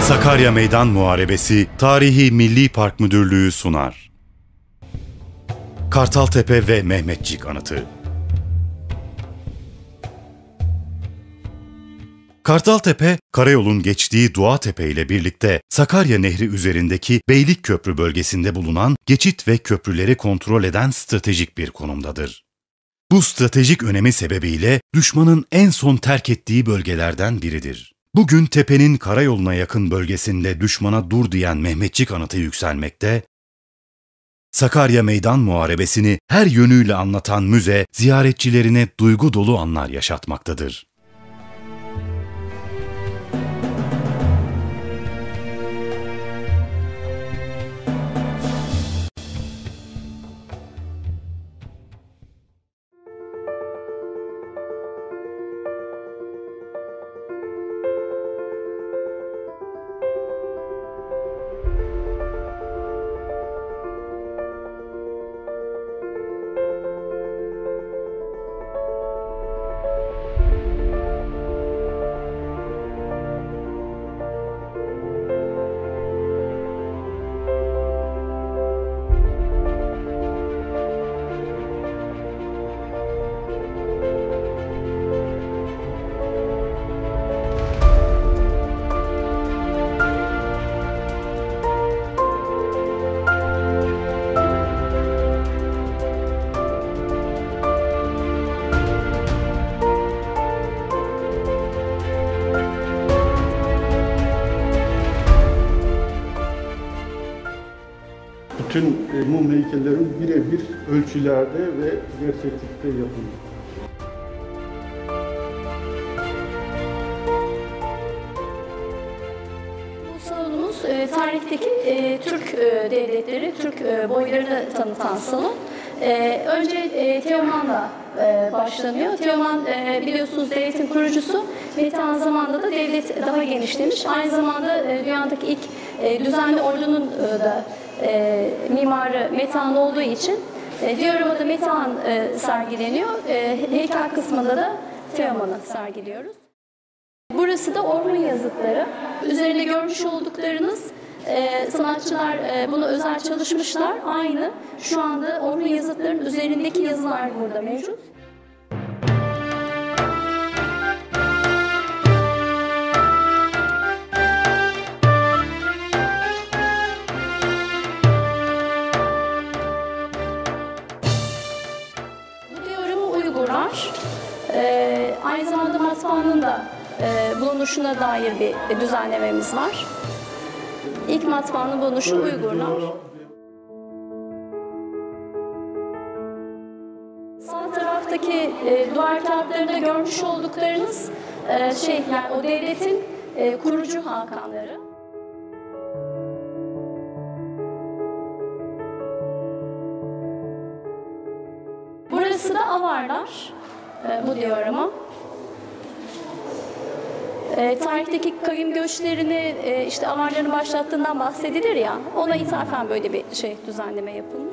Sakarya Meydan Muharebesi Tarihi Milli Park Müdürlüğü sunar. Kartaltepe ve Mehmetçik Anıtı. Kartaltepe, karayolun geçtiği Doğatepe ile birlikte Sakarya Nehri üzerindeki Beylikköprü bölgesinde bulunan geçit ve köprüleri kontrol eden stratejik bir konumdadır. Bu stratejik önemi sebebiyle düşmanın en son terk ettiği bölgelerden biridir. Bugün tepenin karayoluna yakın bölgesinde düşmana dur diyen Mehmetçik Anıtı yükselmekte, Sakarya Meydan Muharebesi'ni her yönüyle anlatan müze, ziyaretçilerine duygu dolu anlar yaşatmaktadır. Bütün mum heykellerin birebir ölçülerde ve gerçeklikte yapıldı. Bu salonumuz tarihteki Türk devletleri, Türk boylarını tanıtan salon. Önce Teoman'la başlanıyor. Teoman biliyorsunuz devletin kurucusu. Metehan zamanında da devlet daha genişlemiş. Aynı zamanda dünyadaki ilk düzenli ordunun da mimarı Metehan olduğu için dioramada Metehan sergileniyor. Heykel kısmında da Teoman'ı sergiliyoruz. Burası da Orhun yazıtları. Üzerinde görmüş olduklarınız sanatçılar bunu özel çalışmışlar. Aynı şu anda Orhun yazıtlarının üzerindeki yazılar burada mevcut. Aynı zamanda matbaanın da bulunuşuna dair bir düzenlememiz var. İlk matbaanın bulunuşu Uygurlar. Sağ taraftaki duvar kağıtlarında görmüş olduklarınız yani o devletin kurucu hakanları. Burası da Avarlar. Bu diorama. Tarihteki kavim göçlerini işte Avarların başlattığından bahsedilir ya, ona ithafen böyle bir düzenleme yapılmış.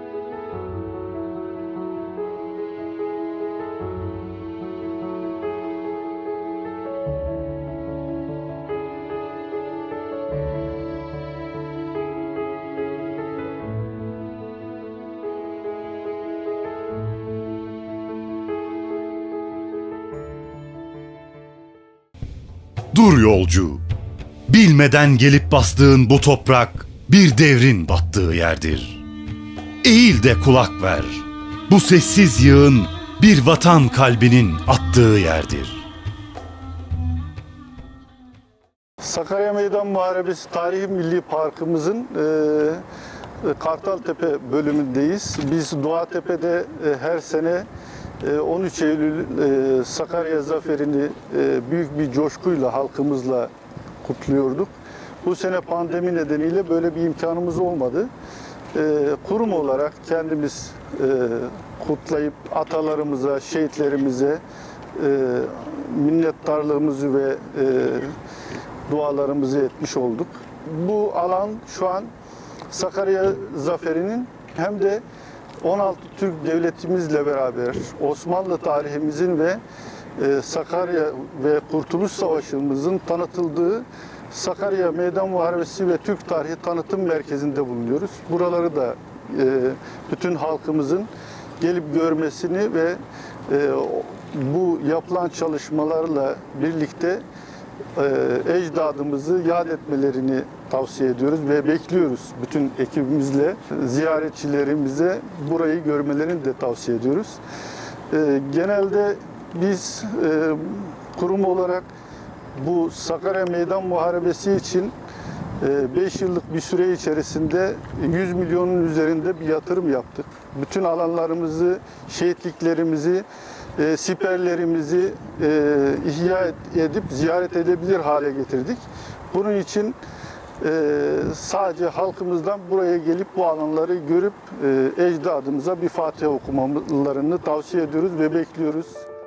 Dur yolcu, bilmeden gelip bastığın bu toprak bir devrin battığı yerdir. Eğil de kulak ver, bu sessiz yığın bir vatan kalbinin attığı yerdir. Sakarya Meydan Muharebesi Tarihi Milli Parkımızın Kartaltepe bölümündeyiz. Biz Doğatepe'de her sene 13 Eylül Sakarya Zaferi'ni büyük bir coşkuyla halkımızla kutluyorduk. Bu sene pandemi nedeniyle böyle bir imkanımız olmadı. Kurum olarak kendimiz kutlayıp atalarımıza, şehitlerimize minnettarlığımızı ve dualarımızı etmiş olduk. Bu alan şu an Sakarya Zaferi'nin hem de 16 Türk devletimizle beraber Osmanlı tarihimizin ve Sakarya ve Kurtuluş Savaşı'mızın tanıtıldığı Sakarya Meydan Muharebesi ve Türk Tarihi Tanıtım Merkezi'nde bulunuyoruz. Buraları da bütün halkımızın gelip görmesini ve bu yapılan çalışmalarla birlikte ecdadımızı yad etmelerini tavsiye ediyoruz ve bekliyoruz bütün ekibimizle ziyaretçilerimize burayı görmelerini de tavsiye ediyoruz. Genelde biz kurum olarak bu Sakarya Meydan Muharebesi için 5 yıllık bir süre içerisinde 100 milyonun üzerinde bir yatırım yaptık. Bütün alanlarımızı, şehitliklerimizi, siperlerimizi ihya edip ziyaret edebilir hale getirdik. Bunun için sadece halkımızdan buraya gelip bu alanları görüp ecdadımıza bir Fatiha okumalarını tavsiye ediyoruz ve bekliyoruz.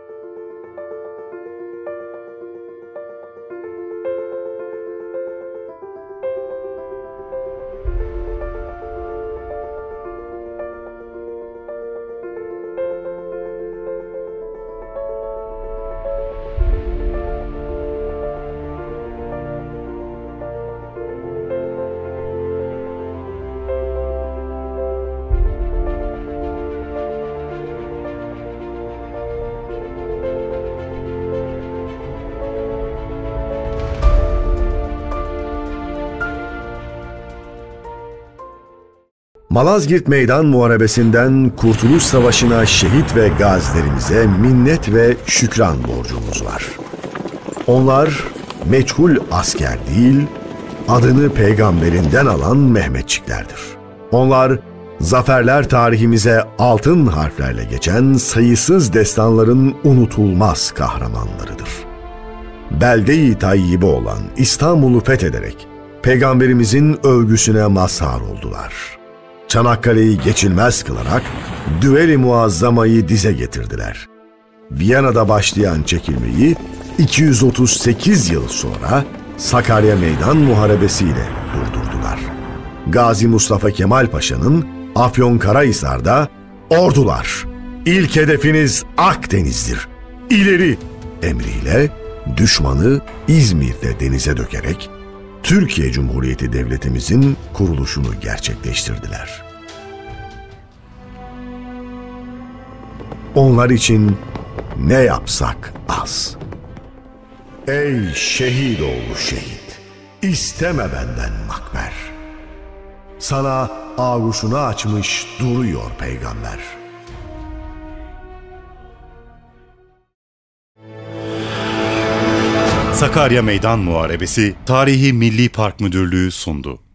Malazgirt Meydan Muharebesi'nden Kurtuluş Savaşı'na şehit ve gazilerimize minnet ve şükran borcumuz var. Onlar meçhul asker değil, adını peygamberinden alan Mehmetçiklerdir. Onlar zaferler tarihimize altın harflerle geçen sayısız destanların unutulmaz kahramanlarıdır. Belde-i tayyibe olan İstanbul'u fethederek peygamberimizin övgüsüne mazhar oldular. Çanakkale'yi geçilmez kılarak Düveli Muazzama'yı dize getirdiler. Viyana'da başlayan çekilmeyi 238 yıl sonra Sakarya Meydan Muharebesi ile durdurdular. Gazi Mustafa Kemal Paşa'nın Afyonkarahisar'da "Ordular, ilk hedefiniz Akdeniz'dir, İleri!" emriyle düşmanı İzmir'de denize dökerek Türkiye Cumhuriyeti Devletimizin kuruluşunu gerçekleştirdiler. Onlar için ne yapsak az. Ey şehidoğlu şehit, isteme benden makber. Sana ağuşunu açmış duruyor peygamber. Sakarya Meydan Muharebesi Tarihi Milli Park Müdürlüğü sundu.